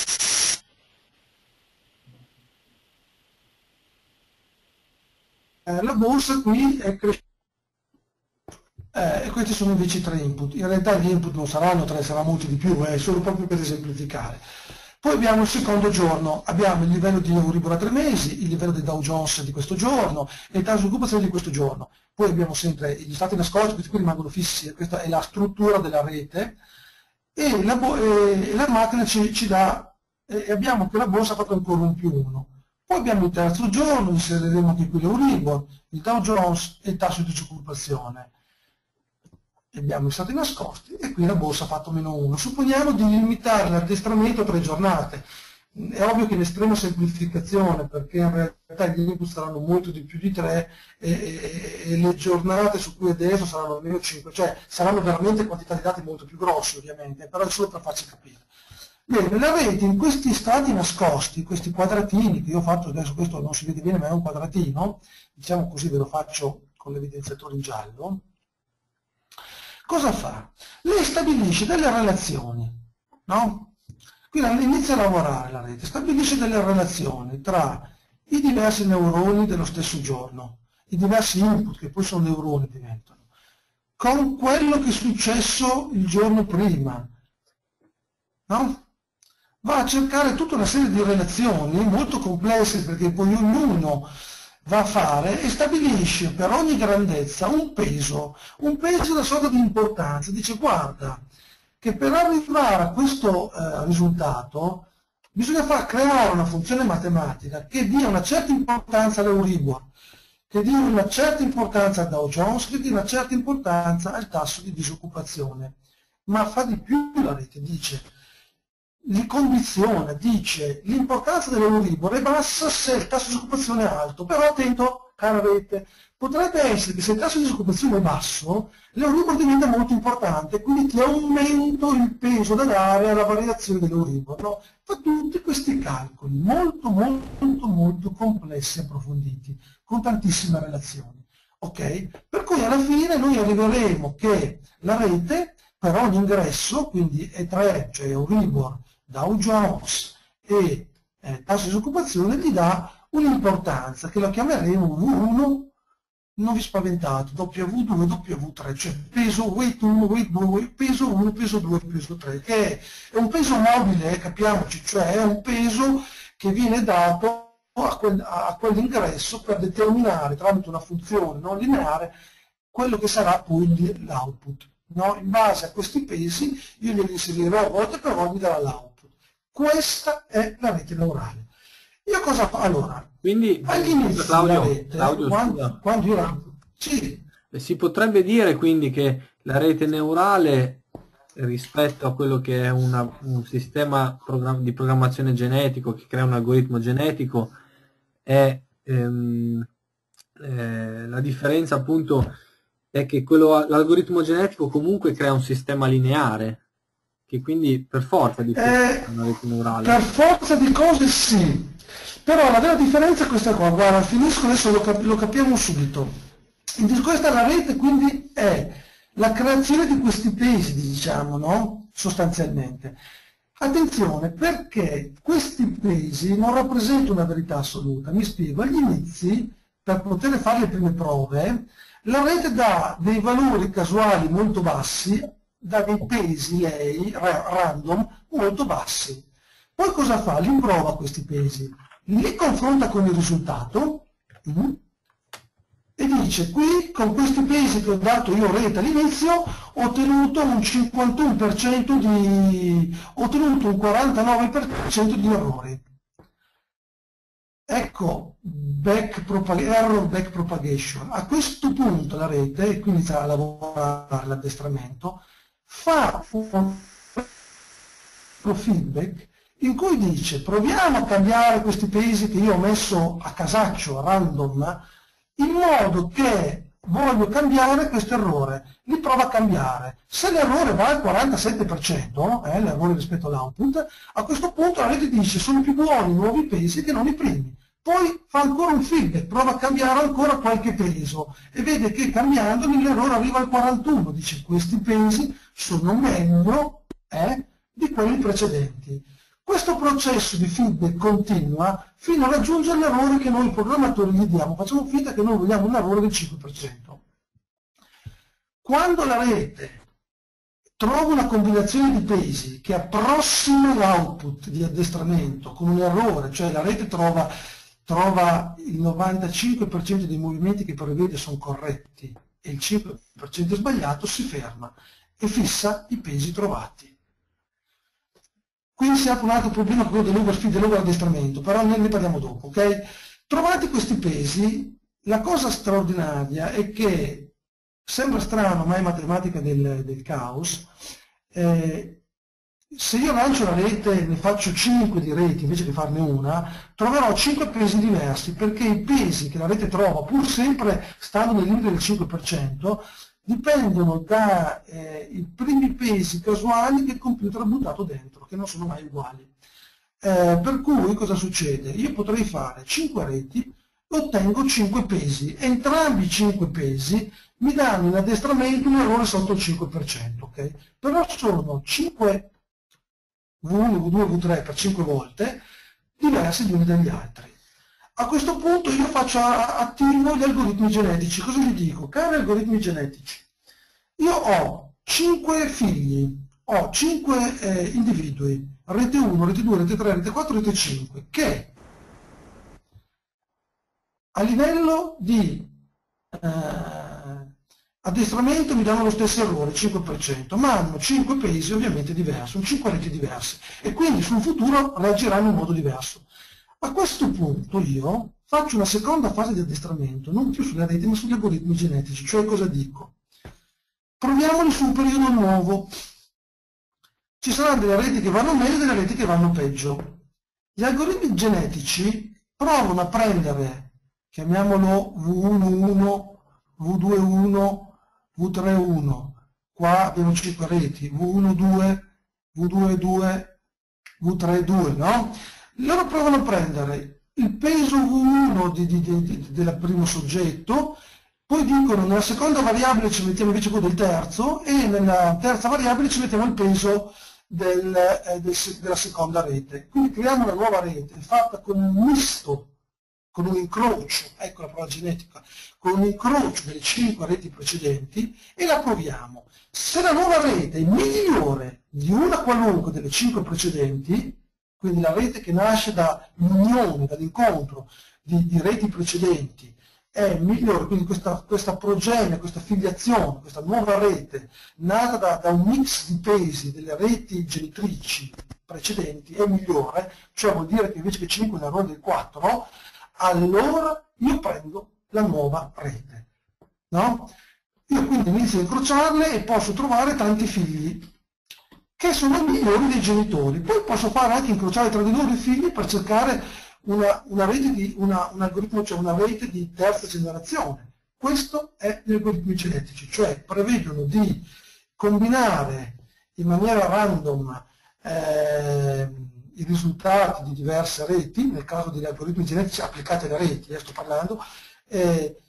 eh, la borsa qui è cresciuta. Eh, e questi sono invece i tre input. In realtà gli input non saranno tre, saranno molti di più, è eh, solo proprio per esemplificare. Poi abbiamo il secondo giorno, abbiamo il livello di Euribor a tre mesi, il livello del Dow Jones di questo giorno e il tasso di occupazione di questo giorno. Poi abbiamo sempre gli stati nascosti, questi qui rimangono fissi, questa è la struttura della rete, e la, e la macchina ci, ci dà, e abbiamo che la borsa ha fatto ancora un più uno. Poi abbiamo il terzo giorno, inseriremo anche qui l'Euribor, il Dow Jones e il tasso di disoccupazione. Abbiamo i stati nascosti e qui la borsa ha fatto meno uno. Supponiamo di limitare l'addestramento a tre giornate. È ovvio che in estrema semplificazione, perché in realtà gli input saranno molto di più di tre e, e, e le giornate su cui adesso saranno almeno cinque, cioè saranno veramente quantità di dati molto più grossi ovviamente, però è solo per farci capire. Bene, la rete in questi stati nascosti, questi quadratini che io ho fatto, adesso questo non si vede bene ma è un quadratino, diciamo così ve lo faccio con l'evidenziatore in giallo. Cosa fa? Lei stabilisce delle relazioni, no? Quindi inizia a lavorare la rete, stabilisce delle relazioni tra i diversi neuroni dello stesso giorno, i diversi input che poi sono neuroni diventano, con quello che è successo il giorno prima, no? Va a cercare tutta una serie di relazioni molto complesse perché poi ognuno va a fare e stabilisce per ogni grandezza un peso, un peso da sorta di importanza. Dice guarda che per arrivare a questo eh, risultato bisogna far creare una funzione matematica che dia una certa importanza all'Euribor, che dia una certa importanza al Dow Jones, che dia una certa importanza al tasso di disoccupazione. Ma fa di più la rete, dice, li condiziona, dice l'importanza dell'Euribor è bassa se il tasso di disoccupazione è alto, però attento, cara rete, potrebbe essere che se il tasso di disoccupazione è basso, l'Euribor diventa molto importante, quindi ti aumento il peso da dare alla variazione dell'Euribor. No? Fa tutti questi calcoli molto, molto, molto complessi e approfonditi, con tantissime relazioni. Okay? Per cui alla fine noi arriveremo che la rete, per ogni ingresso, quindi E tre, cioè Euribor, Dow Jones e eh, tasso di disoccupazione, gli dà un'importanza che la chiameremo V uno, non vi spaventate, W due, W tre, cioè peso weight uno, weight due, peso uno, peso due, peso tre, che è un peso mobile, eh, capiamoci, cioè è un peso che viene dato a, quel, a quell'ingresso per determinare tramite una funzione non lineare quello che sarà poi l'output. No? In base a questi pesi io li inserirò a volte per volta mi darà l'output. Questa è la rete neurale. Io cosa fa? Allora, quindi all'inizio Claudio, della rete, Claudio, quando, quando io... Sì. Si potrebbe dire quindi che la rete neurale rispetto a quello che è una, un sistema di programmazione genetico che crea un algoritmo genetico è ehm, eh, la differenza appunto è che l'algoritmo genetico comunque crea un sistema lineare che quindi per forza di eh, una rete neurale. Per forza di cose sì, però la vera differenza è questa qua, guarda, finisco adesso, lo, cap lo capiamo subito. Questa è la rete, quindi è la creazione di questi pesi, diciamo, no? Sostanzialmente. Attenzione, perché questi pesi non rappresentano una verità assoluta. Mi spiego, agli inizi, per poter fare le prime prove, la rete dà dei valori casuali molto bassi, dà dei pesi, lei, random, molto bassi. Poi cosa fa? Li prova questi pesi, li confronta con il risultato, mm, e dice, qui con questi pesi che ho dato io rete all'inizio ho ottenuto un cinquantuno per cento di, ho ottenuto un quarantanove per cento di errori. Ecco, back error back propagation. A questo punto la rete, quindi inizia a lavorare l'addestramento, fa un feedback in cui dice, proviamo a cambiare questi pesi che io ho messo a casaccio, a random, in modo che voglio cambiare questo errore, li prova a cambiare. Se l'errore va al quarantasette per cento, eh, l'errore rispetto all'output, a questo punto la rete dice sono più buoni i nuovi pesi che non i primi. Poi fa ancora un feedback, prova a cambiare ancora qualche peso e vede che cambiandoli l'errore arriva al quarantuno, dice questi pesi sono meglio eh, di quelli precedenti. Questo processo di feedback continua fino a raggiungere l'errore che noi programmatori gli diamo. Facciamo finta che noi vogliamo un errore del cinque per cento. Quando la rete trova una combinazione di pesi che approssima l'output di addestramento con un errore, cioè la rete trova, trova il novantacinque per cento dei movimenti che prevede sono corretti e il cinque per cento è sbagliato, si ferma e fissa i pesi trovati. Qui si apre un altro problema, quello dell'overfeed e dell'overaddestramento, però ne parliamo dopo, ok? Trovati questi pesi, la cosa straordinaria è che, sembra strano, ma è matematica del, del caos, eh, se io lancio la rete e ne faccio cinque di reti invece che farne una, troverò cinque pesi diversi, perché i pesi che la rete trova, pur sempre stando nel limite del cinque per cento, dipendono dai eh, primi pesi casuali che il computer ha buttato dentro, che non sono mai uguali. Eh, per cui cosa succede? Io potrei fare cinque reti e ottengo cinque pesi. Entrambi i cinque pesi mi danno in addestramento un errore sotto il cinque per cento. Okay? Però sono cinque, V uno, V due, V tre per cinque volte diversi gli uni dagli altri. A questo punto io faccio attivo gli algoritmi genetici. Cosa gli dico? Cari algoritmi genetici, io ho cinque figli, ho cinque eh, individui, rete uno, rete due, rete tre, rete quattro, rete cinque, che a livello di eh, addestramento mi danno lo stesso errore, cinque per cento, ma hanno cinque pesi ovviamente diversi, sono cinque reti diverse, e quindi sul futuro reagiranno in modo diverso. A questo punto io faccio una seconda fase di addestramento, non più sulle reti ma sugli algoritmi genetici, cioè cosa dico? Proviamoli su un periodo nuovo. Ci saranno delle reti che vanno meglio e delle reti che vanno peggio. Gli algoritmi genetici provano a prendere, chiamiamolo V uno uno, V due uno, V tre uno, qua abbiamo cinque reti, V uno due, V due due, V tre due, no? Loro provano a prendere il peso V uno di, di, di, di, del primo soggetto, poi dicono nella seconda variabile ci mettiamo invece quello del terzo e nella terza variabile ci mettiamo il peso del, eh, del, della seconda rete. Quindi creiamo una nuova rete fatta con un misto, con un incrocio, ecco la prova genetica, con un incrocio delle cinque reti precedenti e la proviamo. Se la nuova rete è migliore di una qualunque delle cinque precedenti, quindi la rete che nasce dall'unione, dall'incontro di, di reti precedenti è migliore, quindi questa, questa progenie, questa filiazione, questa nuova rete nata da, da un mix di pesi delle reti genitrici precedenti è migliore, cioè vuol dire che invece che cinque è un errore del quattro, allora io prendo la nuova rete. No? Io quindi inizio a incrociarle e posso trovare tanti figli che sono migliori dei genitori. Poi posso fare anche incrociare tra di loro i figli per cercare una, una rete di, una, un algoritmo, cioè una rete di terza generazione. Questo è gli algoritmi genetici, cioè prevedono di combinare in maniera random eh, i risultati di diverse reti, nel caso degli algoritmi genetici applicati alle reti, eh, sto parlando, eh,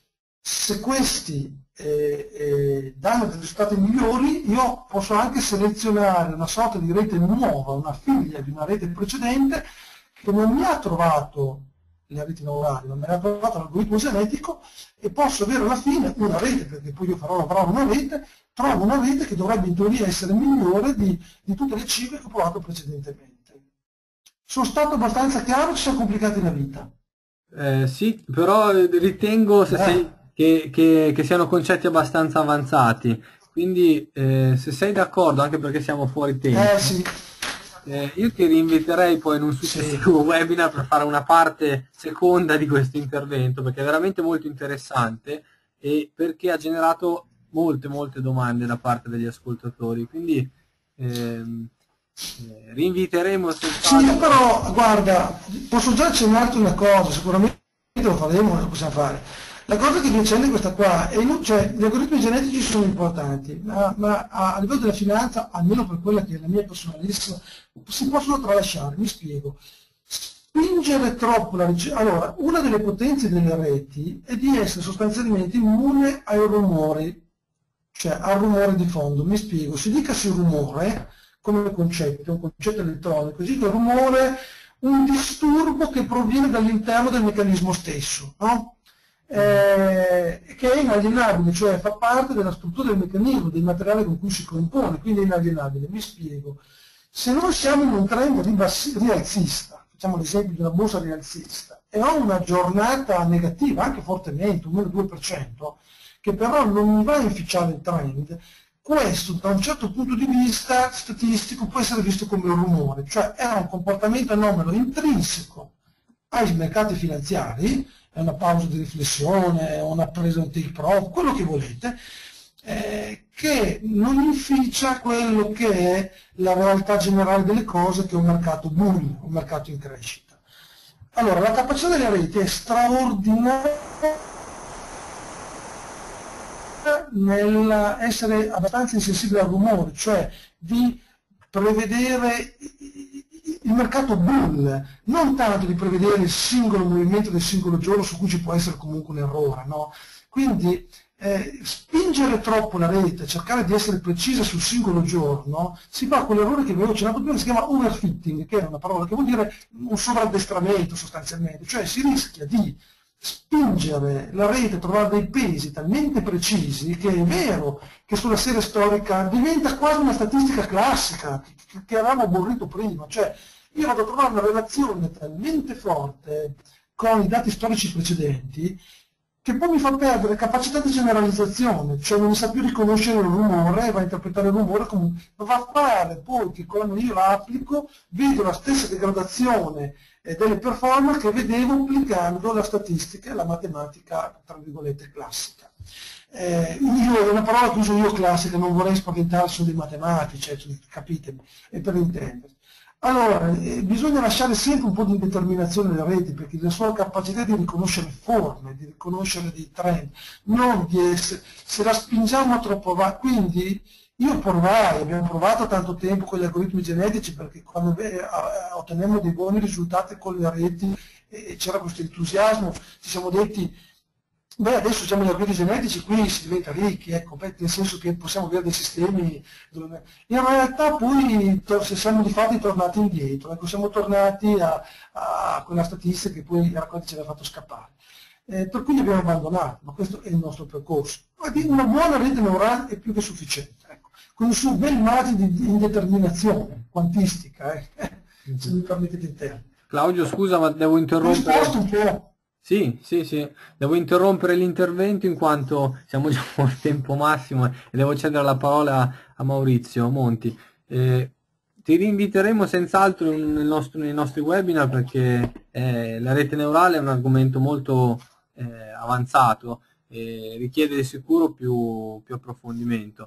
se questi eh, eh, danno dei risultati migliori, io posso anche selezionare una sorta di rete nuova, una figlia di una rete precedente che non mi ha trovato le reti neurali, non me ne ha trovato l'algoritmo genetico, e posso avere alla fine una rete, perché poi io farò lavorare una rete, trovo una rete che dovrebbe in teoria essere migliore di, di tutte le cifre che ho provato precedentemente. Sono stato abbastanza chiaro, ci siamo complicati la vita. Eh, sì, però ritengo se Eh. sei, che, che- che siano concetti abbastanza avanzati, quindi eh, se sei d'accordo, anche perché siamo fuori tempo, Eh sì, eh, io ti rinviterei poi in un sì. successivo webinar per fare una parte seconda di questo intervento, perché è veramente molto interessante e perché ha generato molte molte domande da parte degli ascoltatori, quindi ehm, eh, rinviteremo Sì, senz'altro. però guarda, posso già accennarti una cosa, sicuramente lo faremo, lo possiamo fare. La cosa che mi accende è questa qua, è inu- cioè gli algoritmi genetici sono importanti, ma, ma a, a livello della finanza, almeno per quella che è la mia personalissima, si possono tralasciare, mi spiego. Spingere troppo la ricerca. Allora, una delle potenze delle reti è di essere sostanzialmente immune ai rumori, cioè al rumore di fondo. Mi spiego, si dicasi rumore come concetto, un concetto elettronico, esiste il rumore, un disturbo che proviene dall'interno del meccanismo stesso, no? Eh, che è inalienabile, cioè fa parte della struttura del meccanismo, del materiale con cui si compone, quindi è inalienabile. Mi spiego. Se noi siamo in un trend ribassi- rialzista, facciamo l'esempio di una borsa rialzista, e ho una giornata negativa, anche fortemente, un meno due per cento, che però non mi va a inficiare il trend, questo da un certo punto di vista statistico può essere visto come un rumore, cioè è un comportamento anomalo intrinseco ai mercati finanziari, è una pausa di riflessione, è una presa un take profit, quello che volete, eh, che non inficia quello che è la realtà generale delle cose, che è un mercato boom, un mercato in crescita. Allora, la capacità delle reti è straordinaria nell'essere abbastanza insensibile al rumore, cioè di prevedere il mercato bull, non tanto di prevedere il singolo movimento del singolo giorno su cui ci può essere comunque un errore, no? Quindi eh, spingere troppo la rete, cercare di essere precisa sul singolo giorno, si fa quell'errore che vi avevo accennato prima, che si chiama overfitting, che è una parola che vuol dire un sovraddestramento sostanzialmente, cioè si rischia di spingere la rete a trovare dei pesi talmente precisi che è vero che sulla serie storica diventa quasi una statistica classica che, che avevamo aborrito prima, cioè io vado a trovare una relazione talmente forte con i dati storici precedenti che poi mi fa perdere capacità di generalizzazione, cioè non sa più riconoscere il rumore, va a interpretare il rumore come va a fare poi che quando io la applico vedo la stessa degradazione eh, delle performance che vedevo applicando la statistica e la matematica, tra virgolette, classica. Eh, io, è una parola che uso io classica, non vorrei spaventare solo dei matematici, cioè, capitemi, è per intendersi. Allora, eh, bisogna lasciare sempre un po' di indeterminazione alle reti, perché la sua capacità di riconoscere forme, di riconoscere dei trend, non di essere, se la spingiamo troppo avanti, quindi io provai, abbiamo provato tanto tempo con gli algoritmi genetici, perché quando eh, ottenemmo dei buoni risultati con le reti e c'era questo entusiasmo, ci siamo detti, beh, adesso siamo gli algoritmi genetici, qui si diventa ricchi, ecco, nel senso che possiamo avere dei sistemi dove... In realtà poi se siamo di fatto tornati indietro, ecco, siamo tornati a, a quella statistica che poi i racconti ci aveva fatto scappare. Eh, per cui li abbiamo abbandonati, ma questo è il nostro percorso. Una buona rete neurale è più che sufficiente, ecco, con il suo bel margine di indeterminazione quantistica, eh, se mi permettete il termine. Claudio, scusa, ma devo Ho interrompere. risposto un po'. Sì, sì, sì, devo interrompere l'intervento in quanto siamo già fuori tempo massimo e devo cedere la parola a Maurizio Monti. Eh, ti rinviteremo senz'altro nel nostro- nei nostri webinar perché eh, la rete neurale è un argomento molto eh, avanzato e richiede di sicuro più, più approfondimento.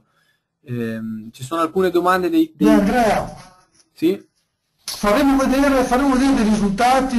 Ehm, ci sono alcune domande dei... Beh, dei... Andrea, Sì? faremo vedere, faremo vedere dei risultati,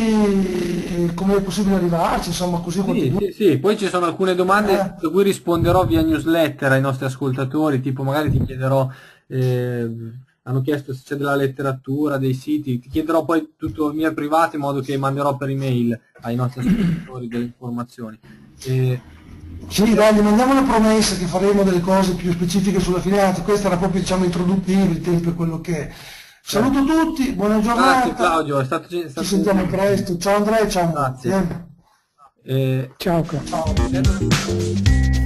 eh, come è possibile arrivarci, insomma, così qualche Sì, dubbio. sì, sì, poi ci sono alcune domande Eh, a cui risponderò via newsletter ai nostri ascoltatori, tipo magari ti chiederò, eh, hanno chiesto se c'è della letteratura, dei siti, ti chiederò poi tutto il mio privato in modo che manderò per email ai nostri ascoltatori delle informazioni. Eh, Sì, dai, gli mandiamo la promessa che faremo delle cose più specifiche sulla finanza, questa era proprio, diciamo, introduttivo, il tempo è quello che è. Saluto tutti, buona giornata. Grazie Claudio, è stato, è stato Ci sentiamo presto. Ciao Andrea, ciao. Grazie. Eh. Eh, Ciao. Ciao.